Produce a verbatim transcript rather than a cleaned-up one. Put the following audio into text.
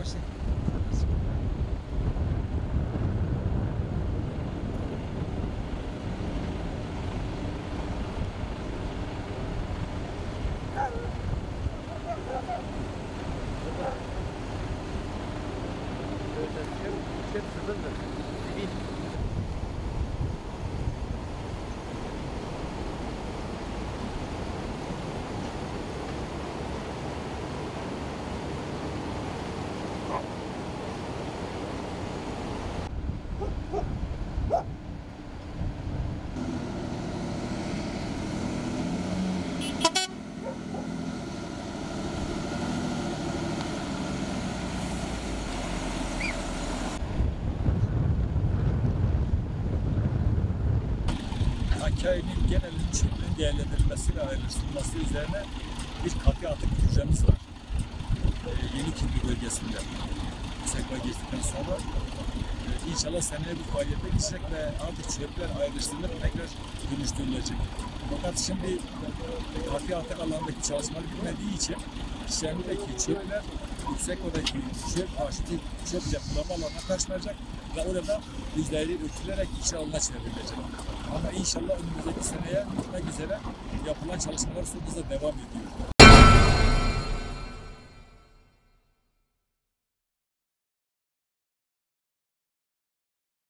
Mersi. Hakkari'nin genelinin çöpünün değerlendirilmesi ve ayrıştırılması üzerine bir katı atık projemiz var. Ee, Yenikindi bölgesinde. Sekva geçtikten sonra e, inşallah seneye bu faaliyete geçecek ve artık çöpler ayrıştırılıp tekrar dönüştürülecek. Fakat şimdi katı atık alanındaki çalışmalar bitmediği için İşlemdeki çöpler Yüksekova'daki çöp arşivi çöp depolama alanına taşınacak ve orada yüzleri ötülerek işe alına çevrilecek. Ama inşallah önümüzdeki seneye gitmek üzere yapılan çalışmalar son hızla devam ediyor.